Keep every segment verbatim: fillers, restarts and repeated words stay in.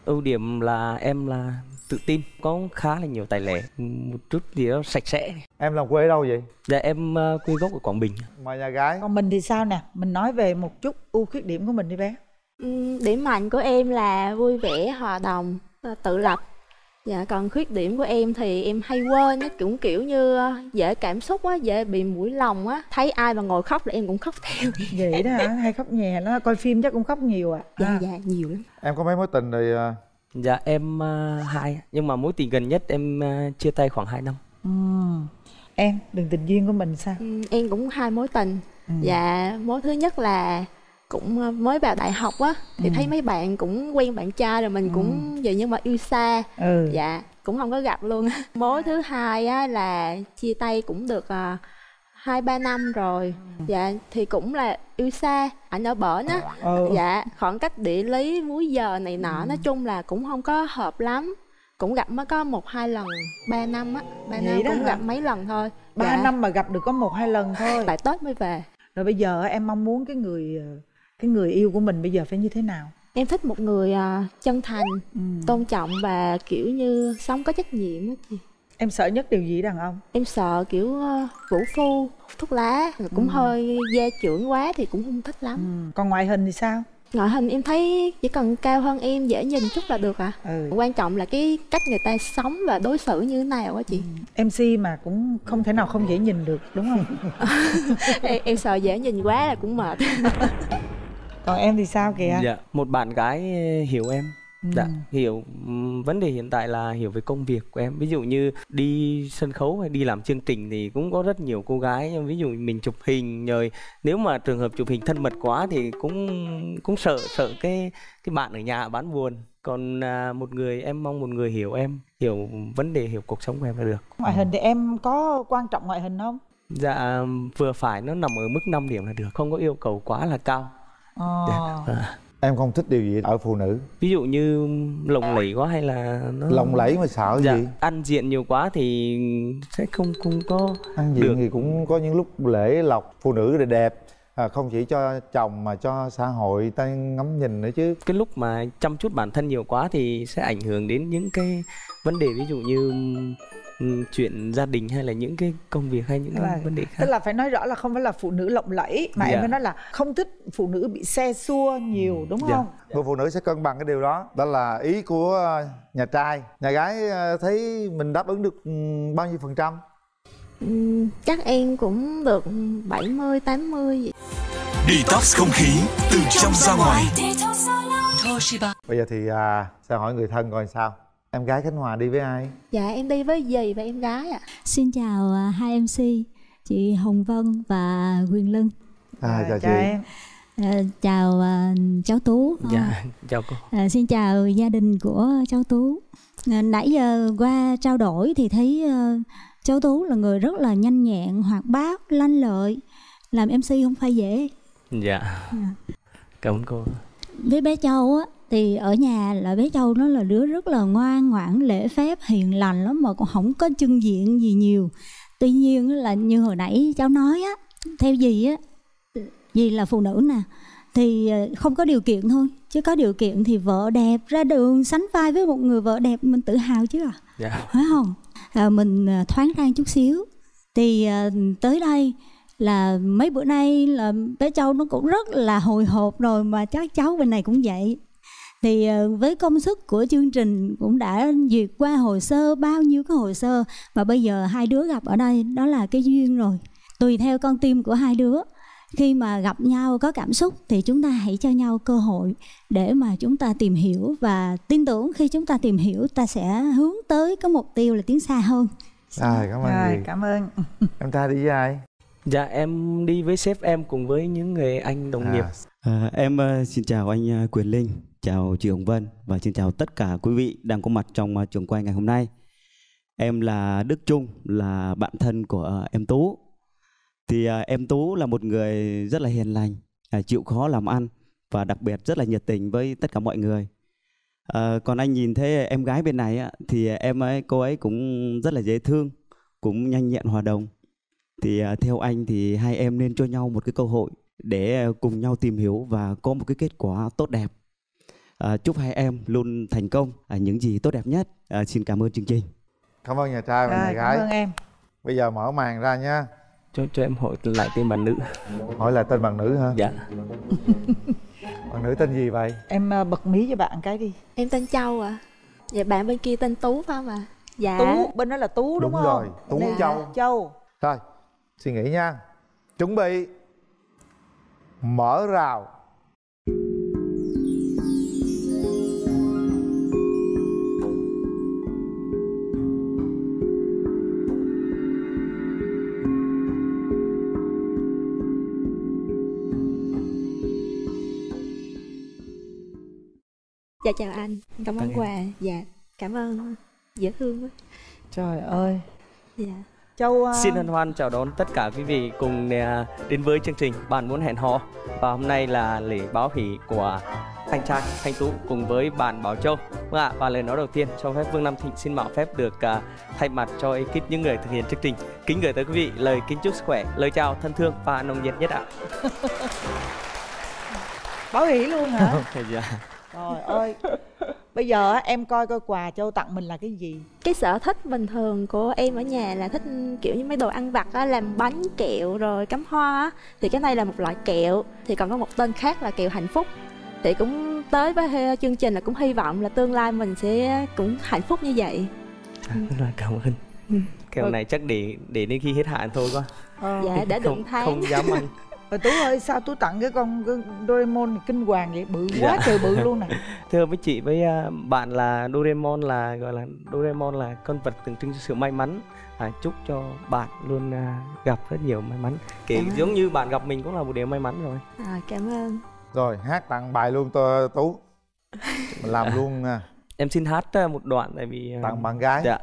ưu điểm là em là tự tin, có khá là nhiều tài lẻ, một chút gì đó sạch sẽ. Em làm quê ở đâu vậy? Dạ em uh, quê gốc ở Quảng Bình. Mà nhà gái? Còn mình thì sao nè? Mình nói về một chút ưu khuyết điểm của mình đi bé. Ừ, điểm mạnh của em là vui vẻ, hòa đồng, tự lập. Dạ, còn khuyết điểm của em thì em hay quên á, cũng kiểu như dễ cảm xúc á, dễ bị mũi lòng á. Thấy ai mà ngồi khóc là em cũng khóc theo. Vậy đó hả? Hay khóc nhè đó, coi phim chắc cũng khóc nhiều à? Dạ, à. dạ, nhiều lắm. Em có mấy mối tình rồi? Dạ em uh, hai, nhưng mà mối tình gần nhất em uh, chia tay khoảng hai năm. Ừ. Em, đường tình duyên của mình sao? Ừ, em cũng hai mối tình. Ừ. Dạ, mối thứ nhất là cũng mới vào đại học á, thì ừ. thấy mấy bạn cũng quen bạn trai rồi mình ừ. cũng vậy nhưng mà yêu xa. Ừ. Dạ, cũng không có gặp luôn. Mối thứ hai á là chia tay cũng được uh, hai ba năm rồi. Ừ. Dạ, thì cũng là yêu xa, ảnh ở bển á. Ừ. Dạ, khoảng cách địa lý múi giờ này nọ, ừ. nói chung là cũng không có hợp lắm. Cũng gặp mới có một hai lần. Ba năm á, ba năm cũng hả? Gặp mấy lần thôi. Ba dạ. năm mà gặp được có một hai lần thôi. Tại Tết mới về. Rồi bây giờ em mong muốn cái người cái người yêu của mình bây giờ phải như thế nào? Em thích một người uh, chân thành, ừ. tôn trọng và kiểu như sống có trách nhiệm á chị. Em sợ nhất điều gì đàn ông? Em sợ kiểu uh, vũ phu, thuốc lá, cũng ừ. hơi gia trưởng quá thì cũng không thích lắm. Ừ. Còn ngoại hình thì sao? Ngoại hình em thấy chỉ cần cao hơn em, dễ nhìn chút là được ạ. À. Ừ. Quan trọng là cái cách người ta sống và đối xử như thế nào á chị. Ừ. em xê mà cũng không thể nào không dễ nhìn được, đúng không? em, em sợ dễ nhìn quá là cũng mệt. Còn em thì sao kìa? Dạ, một bạn gái hiểu em. Ừ. Dạ, hiểu vấn đề hiện tại là hiểu về công việc của em. Ví dụ như đi sân khấu hay đi làm chương trình thì cũng có rất nhiều cô gái. Ví dụ mình chụp hình rồi nếu mà trường hợp chụp hình thân mật quá thì cũng cũng sợ sợ cái cái bạn ở nhà bán buồn. Còn à, một người em mong một người hiểu em, hiểu vấn đề, hiểu cuộc sống của em là được. Ngoại hình thì em có quan trọng ngoại hình không? Dạ, vừa phải, nó nằm ở mức năm điểm là được, không có yêu cầu quá là cao. Ờ. Dạ. À. Em không thích điều gì ở phụ nữ? Ví dụ như lộng lẫy quá hay là nó... Lộng lẫy mà sợ dạ, gì? ăn diện nhiều quá thì sẽ không không có ăn diện được. Thì cũng có những lúc lễ lộc, phụ nữ đẹp đẹp à, không chỉ cho chồng mà cho xã hội ta ngắm nhìn nữa chứ. Cái lúc mà chăm chút bản thân nhiều quá thì sẽ ảnh hưởng đến những cái vấn đề ví dụ như chuyện gia đình hay là những cái công việc hay những cái vấn đề khác. Tức là phải nói rõ là không phải là phụ nữ lộng lẫy mà dạ. em phải nói là không thích phụ nữ bị xe xua nhiều, đúng không? Dạ. Người phụ nữ sẽ cân bằng cái điều đó. Đó là ý của nhà trai. Nhà gái thấy mình đáp ứng được bao nhiêu phần trăm? Ừ, chắc em cũng được bảy mươi tám mươi vậy. Detox không khí từ trong ra ngoài. Bây giờ thì à, sẽ hỏi người thân coi sao. Em gái Khánh Hòa đi với ai? Dạ em đi với dì và em gái ạ. À. Xin chào uh, hai em xê, chị Hồng Vân và Quyền Linh. À, à, chào, chào chị. Em. Uh, chào uh, cháu Tú. Dạ, chào cô. Uh, xin chào gia đình của cháu Tú. Uh, nãy giờ qua trao đổi thì thấy uh, cháu Tú là người rất là nhanh nhẹn, hoạt bát, lanh lợi. Làm em xê không phải dễ. Dạ. Yeah. Cảm ơn cô. Với bé Châu á, thì ở nhà là bé Châu nó là đứa rất là ngoan ngoãn, lễ phép, hiền lành lắm mà còn không có trưng diện gì nhiều. Tuy nhiên là như hồi nãy cháu nói á, theo dì á, dì là phụ nữ nè, thì không có điều kiện thôi. Chứ có điều kiện thì vợ đẹp, ra đường sánh vai với một người vợ đẹp mình tự hào chứ à. Dạ. Phải không? À, mình thoáng ra chút xíu. Thì à, tới đây là mấy bữa nay là bé Châu nó cũng rất là hồi hộp rồi, mà chắc cháu bên này cũng vậy. Thì với công sức của chương trình cũng đã duyệt qua hồ sơ, bao nhiêu cái hồ sơ, mà bây giờ hai đứa gặp ở đây, đó là cái duyên rồi. Tùy theo con tim của hai đứa, khi mà gặp nhau có cảm xúc thì chúng ta hãy cho nhau cơ hội để mà chúng ta tìm hiểu, và tin tưởng khi chúng ta tìm hiểu ta sẽ hướng tới cái mục tiêu là tiến xa hơn. À, cảm ơn rồi, chị. Cảm ơn. Em trai đi với ai? Dạ em đi với sếp em cùng với những người anh đồng à. nghiệp. à, Em uh, xin chào anh uh, Quyền Linh, chào chị Hồng Vân và xin chào tất cả quý vị đang có mặt trong uh, trường quay ngày hôm nay. Em là Đức Trung, là bạn thân của uh, em Tú. Thì uh, em Tú là một người rất là hiền lành, uh, chịu khó làm ăn và đặc biệt rất là nhiệt tình với tất cả mọi người. uh, Còn anh nhìn thấy em gái bên này uh, thì em ấy, cô ấy cũng rất là dễ thương, cũng nhanh nhẹn hòa đồng. Thì uh, theo anh thì hai em nên cho nhau một cái cơ hội để uh, cùng nhau tìm hiểu và có một cái kết quả tốt đẹp. À, chúc hai em luôn thành công, à, những gì tốt đẹp nhất. À, xin cảm ơn chương trình. Cảm ơn nhà trai và nhà gái. Cảm ơn em. Bây giờ mở màn ra nha. Cho cho em hỏi lại tên bạn nữ. Hỏi là tên bạn nữ hả? Dạ. Bạn nữ tên gì vậy? Em uh, bật mí cho bạn cái đi. Em tên Châu ạ. À. Dạ bạn bên kia tên Tú phải không ạ? À? Dạ. Tú, bên đó là Tú đúng, đúng không? Đúng rồi, Tú dạ. Châu. Châu. Rồi, suy nghĩ nha. Chuẩn bị. Mở rào. Dạ chào anh, cảm ơn quà. Dạ, cảm ơn, dễ thương quá. Trời ơi. Dạ. Châu uh... xin hân hoan chào đón tất cả quý vị cùng uh, đến với chương trình Bạn Muốn Hẹn Hò. Và hôm nay là lễ báo hỷ của anh trai Thanh Tú cùng với bạn Bảo Châu. Vâng ạ, và lời nói đầu tiên cho phép Vương Nam Thịnh xin mạo phép được uh, thay mặt cho ekip những người thực hiện chương trình kính gửi tới quý vị lời kính chúc sức khỏe, lời chào thân thương và nồng nhiệt nhất ạ. Báo hỷ luôn hả? Dạ. Trời ơi. Bây giờ em coi coi quà Châu tặng mình là cái gì? Cái sở thích bình thường của em ở nhà là thích kiểu như mấy đồ ăn vặt á, làm bánh kẹo rồi cắm hoa á. Thì cái này là một loại kẹo. Thì còn có một tên khác là kẹo hạnh phúc. Thì cũng tới với chương trình là cũng hy vọng là tương lai mình sẽ cũng hạnh phúc như vậy. À, rất là cảm ơn. Ừ. Kẹo ừ. này chắc để để đến khi hết hạn thôi quá. Ờ. Dạ để đụng tháng. Không dám ăn. Rồi Tú ơi, sao Tú tặng cái con cái Doraemon này kinh hoàng vậy, bự quá dạ. Trời bự luôn nè. Thưa với chị với bạn là Doraemon là gọi là Doraemon là con vật tượng trưng cho sự may mắn. À, chúc cho bạn luôn uh, gặp rất nhiều may mắn. Kiểu à. Giống như bạn gặp mình cũng là một điều may mắn rồi. À, cảm ơn. Rồi hát tặng bài luôn tôi Tú. Mình làm à. luôn nha. Em xin hát một đoạn tại vì uh, tặng bạn gái. Dạ.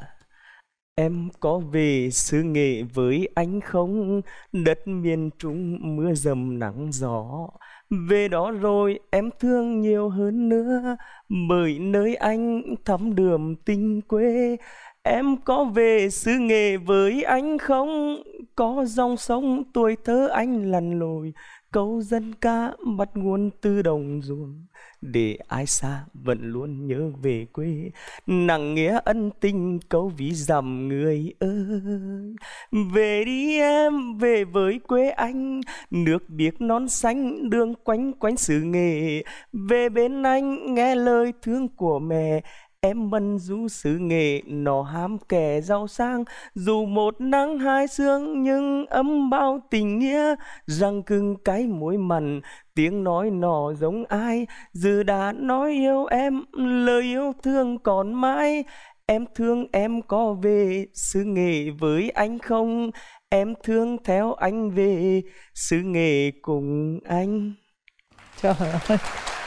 Em có về xứ Nghệ với anh không? Đất miền Trung mưa dầm nắng gió. Về đó rồi em thương nhiều hơn nữa, bởi nơi anh thắm đượm tình quê. Em có về xứ Nghệ với anh không? Có dòng sông tuổi thơ anh lặn lội, câu dân ca bắt nguồn từ đồng ruộng. Để ai xa vẫn luôn nhớ về quê, nặng nghĩa ân tình câu ví dặm người ơi. Về đi em, về với quê anh, nước biếc non xanh đường quanh quanh xứ Nghệ. Về bên anh nghe lời thương của mẹ, em mân du xứ Nghệ nó ham kẻ giàu sang. Dù một nắng hai sương nhưng ấm bao tình nghĩa, răng cưng cái muối mặn tiếng nói nó giống ai. Dù đã nói yêu em lời yêu thương còn mãi. Em thương em có về xứ Nghệ với anh không? Em thương theo anh về xứ Nghệ cùng anh. Trời ơi.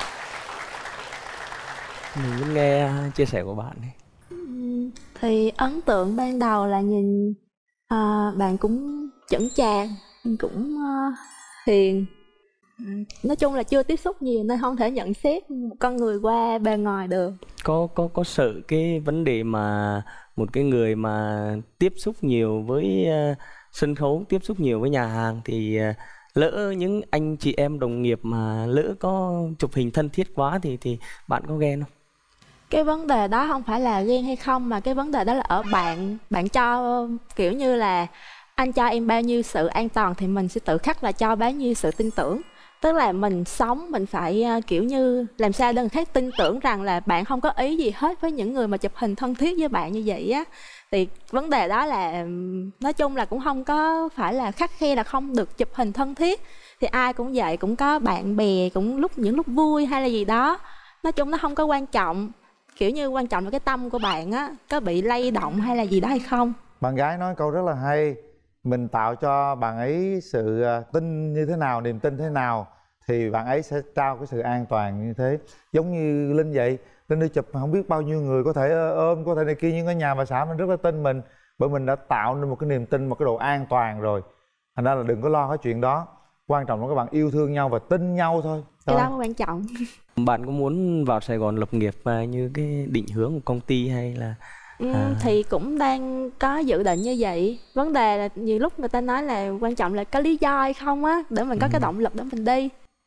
Mình muốn nghe chia sẻ của bạn này. Thì ấn tượng ban đầu là nhìn à, bạn cũng chững chạc, cũng uh, hiền. Nói chung là chưa tiếp xúc nhiều nên không thể nhận xét một con người qua bề ngoài được. Có có có sợ cái vấn đề mà một cái người mà tiếp xúc nhiều với uh, sân khấu, tiếp xúc nhiều với nhà hàng thì uh, lỡ những anh chị em đồng nghiệp mà lỡ có chụp hình thân thiết quá thì thì bạn có ghen không? Cái vấn đề đó không phải là ghen hay không, mà cái vấn đề đó là ở bạn. Bạn cho kiểu như là anh cho em bao nhiêu sự an toàn thì mình sẽ tự khắc là cho bấy nhiêu sự tin tưởng. Tức là mình sống mình phải kiểu như làm sao để người khác tin tưởng rằng là bạn không có ý gì hết với những người mà chụp hình thân thiết với bạn như vậy á. Thì vấn đề đó là nói chung là cũng không có phải là khắt khe là không được chụp hình thân thiết. Thì ai cũng vậy, cũng có bạn bè, cũng lúc những lúc vui hay là gì đó. Nói chung nó không có quan trọng. Kiểu như quan trọng là cái tâm của bạn á, có bị lay động hay là gì đó hay không. Bạn gái nói câu rất là hay. Mình tạo cho bạn ấy sự tin như thế nào, niềm tin thế nào thì bạn ấy sẽ trao cái sự an toàn như thế. Giống như Linh vậy, Linh đi chụp không biết bao nhiêu người có thể ôm, có thể này kia, nhưng ở nhà bà xã mình rất là tin mình, bởi mình đã tạo nên một cái niềm tin, một cái độ an toàn rồi. Thành ra là đừng có lo cái chuyện đó. Quan trọng là các bạn yêu thương nhau và tin nhau thôi. Cái đó mới quan trọng. Bạn có muốn vào Sài Gòn lập nghiệp như cái định hướng của công ty hay là ừ, à... thì cũng đang có dự định như vậy. Vấn đề là nhiều lúc người ta nói là quan trọng là có lý do hay không á, để mình có ừ. cái động lực để mình đi.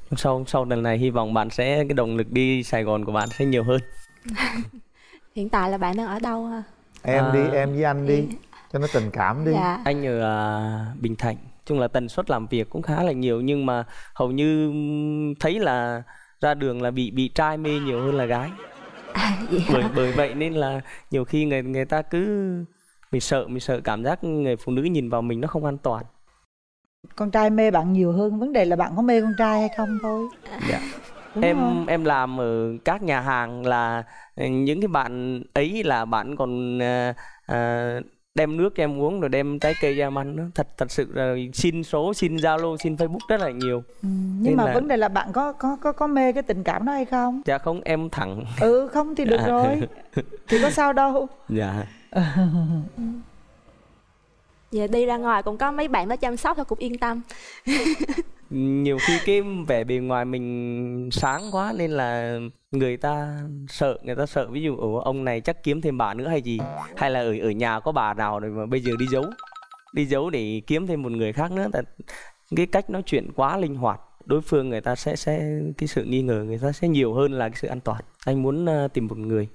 Sau sau lần này hy vọng bạn sẽ cái động lực đi Sài Gòn của bạn sẽ nhiều hơn. Hiện tại là bạn đang ở đâu ha? Em à, đi, em với anh đi cho nó tình cảm đi. Dạ. Anh ở uh, Bình Thạnh, chung là tần suất làm việc cũng khá là nhiều, nhưng mà hầu như thấy là ra đường là bị bị trai mê nhiều hơn là gái. À, bởi bởi vậy nên là nhiều khi người người ta cứ mình sợ mình sợ cảm giác người phụ nữ nhìn vào mình nó không an toàn. Con trai mê bạn nhiều hơn, vấn đề là bạn có mê con trai hay không thôi. Dạ. Đúng em không? em làm ở các nhà hàng là những cái bạn ấy là bạn còn à, à, đem nước cho em uống rồi đem trái cây cho em ăn nữa. Thật thật sự là xin số, xin Zalo, xin Facebook rất là nhiều. Ừ, nhưng Nên mà là... vấn đề là bạn có có có có mê cái tình cảm đó hay không? Dạ không, em thẳng. Ừ, không thì được Dạ. rồi. Thì có sao đâu. Dạ. Vậy đi ra ngoài cũng có mấy bạn đó chăm sóc thôi cũng yên tâm. Nhiều khi cái vẻ bề ngoài mình sáng quá nên là người ta sợ, người ta sợ ví dụ ở ông này chắc kiếm thêm bà nữa hay gì, hay là ở ở nhà có bà nào rồi mà bây giờ đi giấu, đi giấu để kiếm thêm một người khác nữa. Tại cái cách nói chuyện quá linh hoạt, đối phương người ta sẽ sẽ cái sự nghi ngờ người ta sẽ nhiều hơn là cái sự an toàn. Anh muốn uh, tìm một người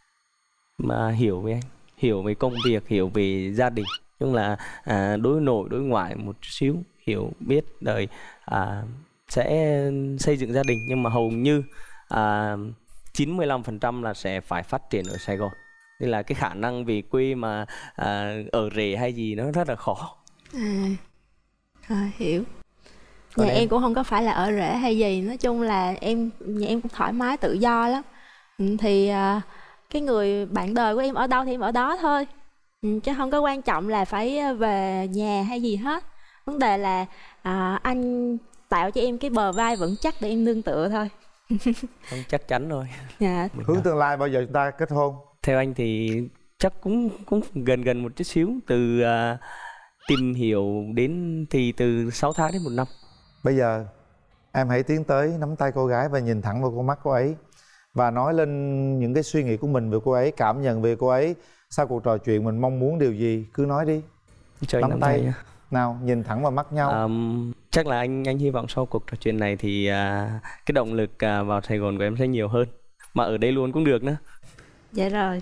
mà hiểu về anh, hiểu về công việc, hiểu về gia đình, chung là à, đối nội đối ngoại một chút xíu, hiểu biết đời, à, sẽ xây dựng gia đình. Nhưng mà hầu như à, chín mươi lăm phần trăm là sẽ phải phát triển ở Sài Gòn, nên là cái khả năng về quê mà à, ở rể hay gì nó rất là khó. À, à hiểu. Còn Nhà em? em cũng không có phải là ở rể hay gì, nói chung là em nhà em cũng thoải mái tự do lắm. Ừ, thì à, cái người bạn đời của em ở đâu thì em ở đó thôi. Ừ, chứ không có quan trọng là phải về nhà hay gì hết. Vấn đề là à, anh tạo cho em cái bờ vai vững chắc để em nương tựa thôi. Không, chắc chắn rồi. Dạ. Hướng tương lai bao giờ chúng ta kết hôn? Theo anh thì chắc cũng cũng gần gần một chút xíu, từ uh, tìm hiểu đến thì từ sáu tháng đến một năm. Bây giờ em hãy tiến tới nắm tay cô gái và nhìn thẳng vào con mắt cô ấy và nói lên những cái suy nghĩ của mình về cô ấy, cảm nhận về cô ấy. Sau cuộc trò chuyện mình mong muốn điều gì cứ nói đi. Cho anh nắm nắm tay tay. nào, nhìn thẳng vào mắt nhau. Um, chắc là anh anh hy vọng sau cuộc trò chuyện này thì uh, cái động lực uh, vào Sài Gòn của em sẽ nhiều hơn, mà ở đây luôn cũng được nữa. Dạ rồi.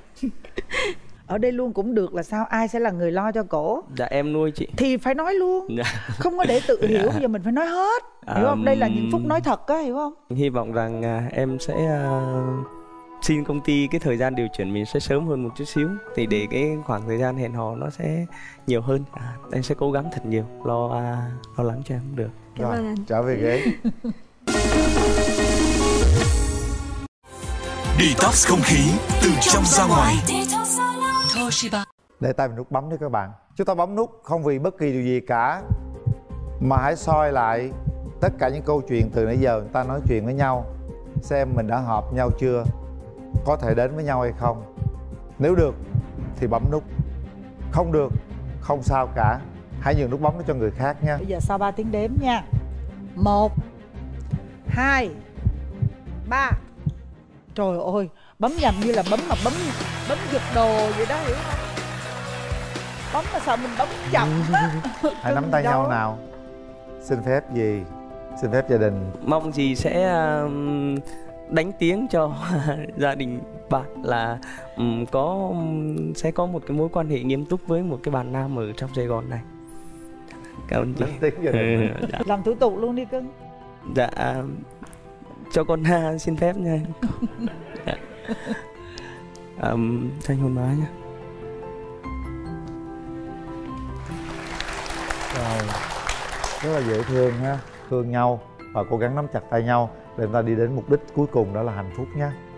Ở đây luôn cũng được là sao? Ai sẽ là người lo cho cổ? Dạ em nuôi chị. Thì phải nói luôn. Dạ. Không có để tự hiểu, bây giờ mình phải nói hết. Hiểu không? Đây là những phút nói thật á, hiểu không? Hy vọng rằng uh, em sẽ uh, xin công ty cái thời gian điều chuyển mình sẽ sớm hơn một chút xíu, thì để cái khoảng thời gian hẹn hò nó sẽ nhiều hơn. À, anh sẽ cố gắng thật nhiều, lo uh, lo lắng cho em cũng được. Cảm Rồi, ơn anh. trở về ghế. Detox không khí từ trong ra ngoài. Để tay mình nút bấm đi các bạn. Chúng ta bấm nút không vì bất kỳ điều gì cả, mà hãy soi lại tất cả những câu chuyện từ nãy giờ người ta nói chuyện với nhau, xem mình đã hợp nhau chưa, có thể đến với nhau hay không. Nếu được thì bấm nút, không được không sao cả, hãy nhường nút bấm đó cho người khác nha. Bây giờ sau ba tiếng đếm nha. Một, hai, ba. Trời ơi, bấm nhầm như là bấm mà bấm bấm giật đồ vậy đó, hiểu không? Bấm mà sợ mình bấm chậm á. Hãy nắm tay Đâu. nhau nào. Xin phép gì? Xin phép gia đình. Mong gì sẽ uh, đánh tiếng cho gia đình bạn là um, có um, sẽ có một cái mối quan hệ nghiêm túc với một cái bạn nam ở trong Sài Gòn này. Cảm ơn chị. Đánh tiếng gia đình. Dạ. Làm thủ tục luôn đi cưng. Dạ, cho con uh, xin phép nha. Dạ. Um, thanh hôn má nha. Rồi, rất là dễ thương ha, thương nhau và cố gắng nắm chặt tay nhau để chúng ta đi đến mục đích cuối cùng, đó là hạnh phúc nhé.